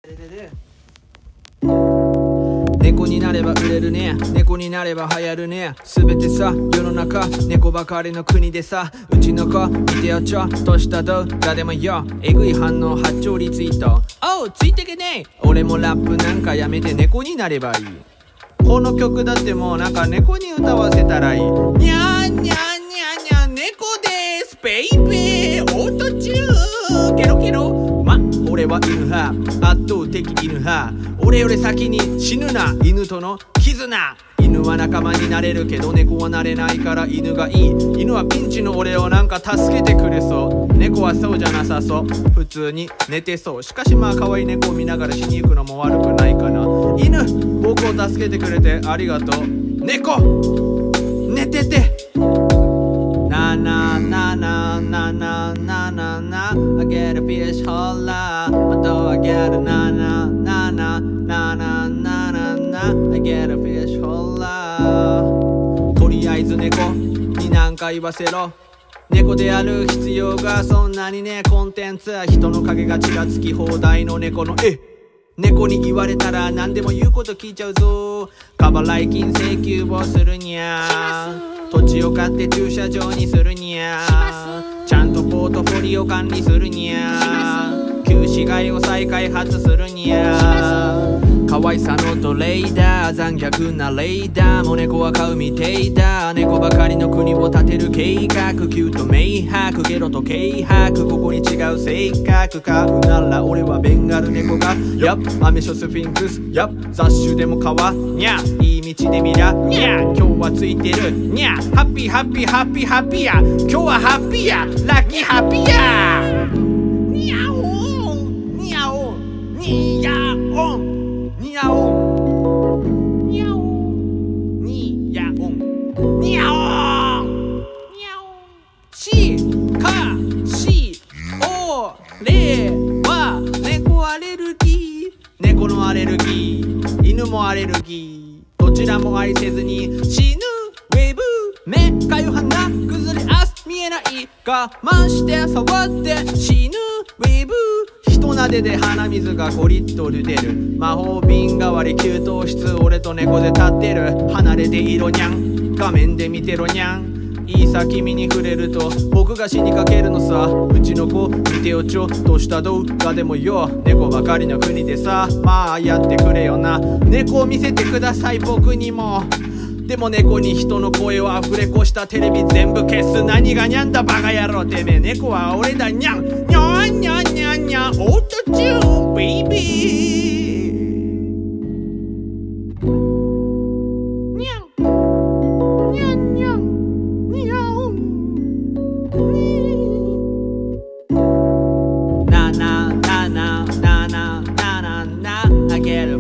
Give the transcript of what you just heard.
猫になれば売れるね、猫になれば流行るね。すべてさ世の中猫ばかりの国でさ、うちの子見てよちょっとした動画でもよ。えぐい反応8兆リツイート、おうついてけねえ。俺もラップなんかやめて猫になればいい。この曲だってもうなんか猫に歌わせたらいい。にゃーにゃーにゃーにゃー猫ですベイベーオートチューンケロケロ。ま俺は犬派、圧倒的犬派。俺より先に死ぬな犬との絆。犬は仲間になれるけど猫はなれないから犬がいい。犬はピンチの俺をなんか助けてくれそう。猫はそうじゃなさそう、普通に寝てそう。しかしまあ可愛い猫を見ながら死に行くのも悪くないかな。犬僕を助けてくれてありがとう。猫寝ててななななななななな I get a fish hola また I get a ななななななななな I get a fish hola。 とりあえず猫に何か言わせろ。猫である必要がそんなにね。コンテンツ人の影がちらつき放題の猫の猫に言われたら何でも言うこと聞いちゃうぞ。過払い金請求をするにゃ。土地を買って駐車場にするにゃ。ちゃんとポートフォリオ管理するにゃ。旧市街を再開発するにゃ。可愛さのトレーダー残虐なレーダーも猫は買うみていだ。猫ばかりの国を建てる計画、キュート明白ゲロと軽薄。ここに違う性格買うなら俺はベンガル猫がやっアメショスフィンクスやっ雑種でも川にゃ。いい道で見りゃにゃ。今日はついてるにゃ。ハッピーハッピーハッピーハッピーや。今日はハッピーやラッキーハッピーや。にゃおんにゃおんにやおんにゃおんにゃおんにやおんにゃおんしかし俺は猫アレルギー。猫のアレルギー犬もアレルギーどちらも愛せずに死ぬ。ウェーブ目かゆ鼻崩れ足見えない我慢して触って死ぬ。ウェーブ人なでで鼻水が5リットル出る。魔法瓶代わり給湯室俺と猫で立ってる。離れていろにゃん画面で見てろにゃん。いいさ君に触れると僕が死にかけるのさ。うちの子見てよちょっとした動画でもよ。猫ばかりの国でさまあやってくれよな。猫を見せてください僕にも。でも猫に人の声をアフレコしたテレビ全部消す。何がにゃんだバカ野郎てめえ。猫は俺だにゃんにゃんにゃんにゃんにゃんオートチューンベイビーにゃんにゃんにゃんにゃんななななななななな I get